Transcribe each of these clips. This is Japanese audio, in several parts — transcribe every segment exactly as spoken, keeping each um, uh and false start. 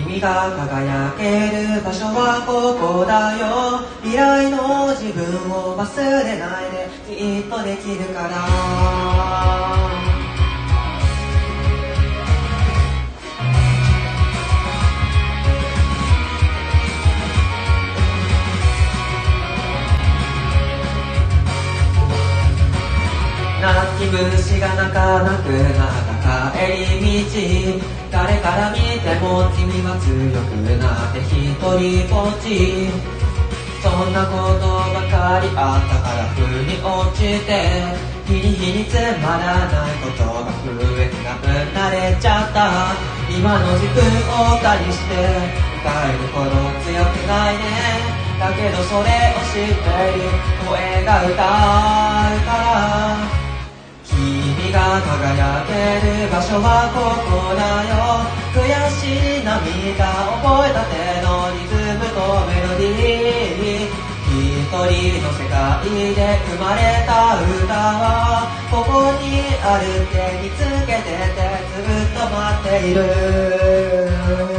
君が輝ける場所はここだよ。未来の自分を忘れないで、きっとできるから。泣き虫が泣かなくなった帰り道、誰から見ても君は強くなって一人ぼっち。そんなことばかりあったから腑に落ちて、日に日につまらないことが増えてなくなれちゃった。今の自分を歌にして歌えるほど強くないね。だけどそれを知っている声が歌うから。君が輝ける場所はここだよ。悔しい涙覚えたてのリズムとメロディー。一人の世界で生まれた歌はここにあるって見つけてて、ずっと待っている。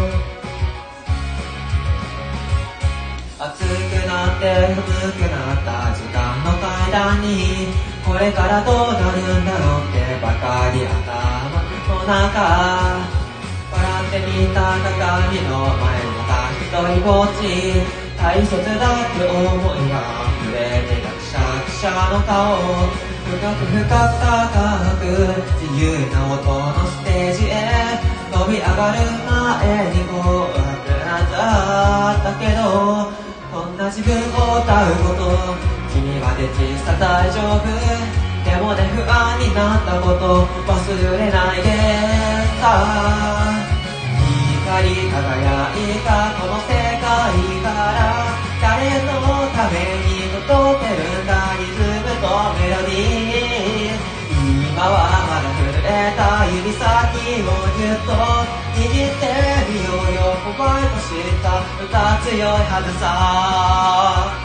熱くなって寒くなった時間の階段に、これからどうなるんだろうってばかり頭の中。笑ってみた鏡の前にまた一人ぼっち。大切だって思いが溢れてたくしゃくしゃの顔。深く深く高く自由な音のステージへ飛び上がる前に紅白なんだったけど、こんな自分を歌うこと君はできさ大丈夫。でもね、不安になったこと忘れないでさ。光り輝いたこの世界から誰のために届けるんだ、リズムとメロディー。今はまだ震えた指先をぎゅっと握ってみようよ。ホワイトした歌強いはずさ。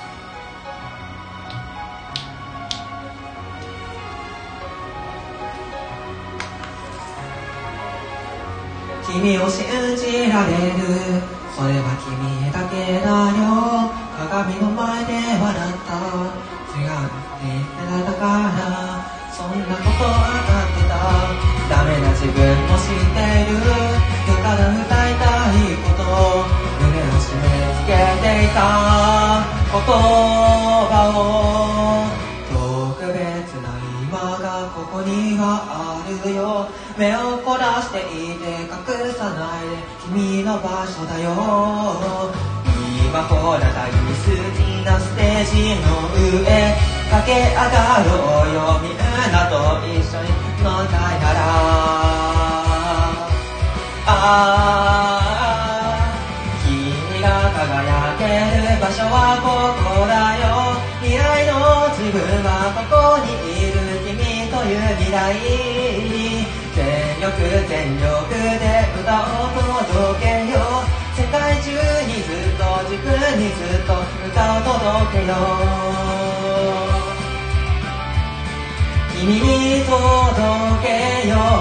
君を信じられる、それは君だけだよ。鏡の前で笑った違うってだから、そんなことわかってた。ダメな自分も知っている。だから歌いたいこと胸を締め付けていた言葉を、特別な今がここにはあるよ。目を凝らしていて隠さないで、君の場所だよ。今ほら大好きなステージの上駆け上がろうよ。みんなと一緒に乗りたいなら。ああ、君が輝ける場所はここだよ。未来の自分はここにいる。君という未来、全力全力で歌を届けよう。世界中にずっと自分にずっと歌を届けよう。君に届けよう。